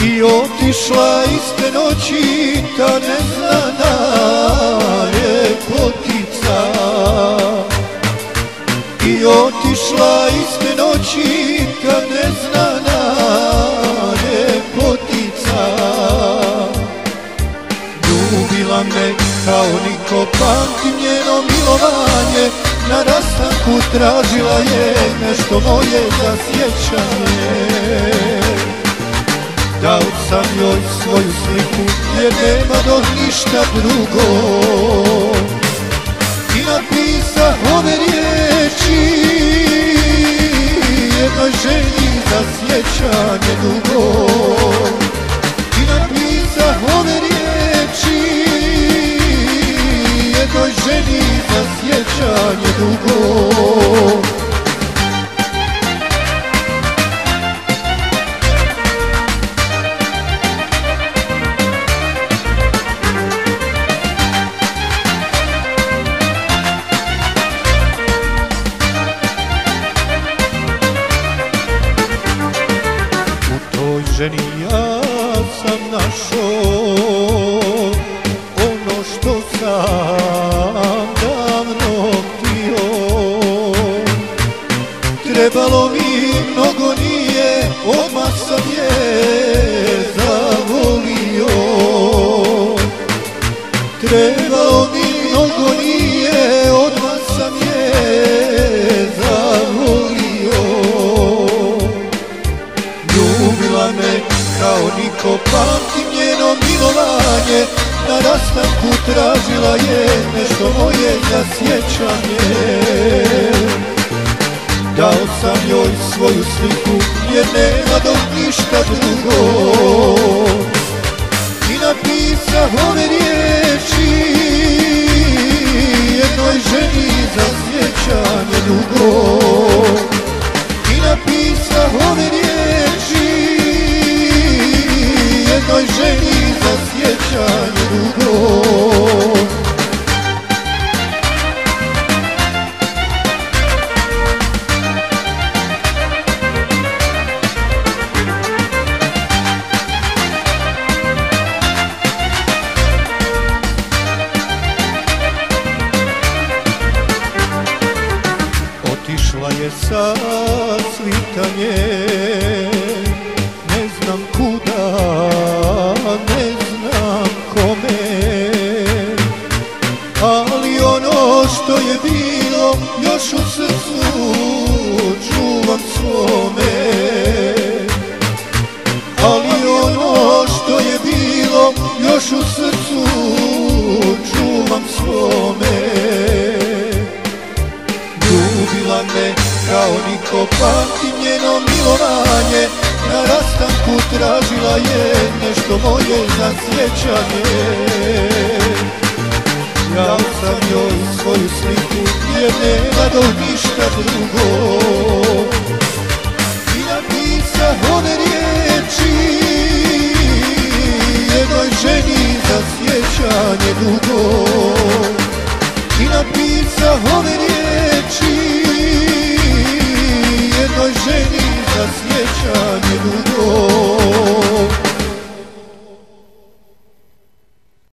I otišla iste noći ta neznana ljepotica. I otišla iste noći ta neznana ljepotica. Ljubila me kao niko, pamtim njeno milovanje. Na rastanku tražila je nešto moje za sjećanje. Dao sam joj svoju sliku jer nema dok ništa drugo. I napisah ove riječi jednoj ženi za sjećanje dugo. I napisah ove riječi jednoj ženi za sjećanje dugo. Ženi ja sam našao ono što sam davno htio. Trebalo mi mnogo nije, odmah sam je zavolio. Trebalo mi mnogo nije, odmah sam je zavolio. Ljubila me kao niko, pamtim njeno milovanje. Na rastanku tražila je nešto moje za sjećanje. Dao sam joj svoju sliku jer nema dok ništa drugo. I napisah ove riječi jednoj ženi za sjećanje dugo. I napisah ove riječi jednoj ženi za sjećanje dugo. Otišla je sa svitanjem, ne znam kuda, ne znam kome. Ali ono što je bilo još u srcu čuvam svome. Ali ono što je bilo još u srcu čuvam svome. Ljubila me kao niko, pamtim njeno milovanje. Na rastanku tražila je nešto moje za sjećanje. Dao sam joj svoju sliku jer nema dok ništa drugo. I napisah ove riječi jednoj ženi za sjećanje dugo. I napisah ove riječi jednoj ženi za sjećanje dugo.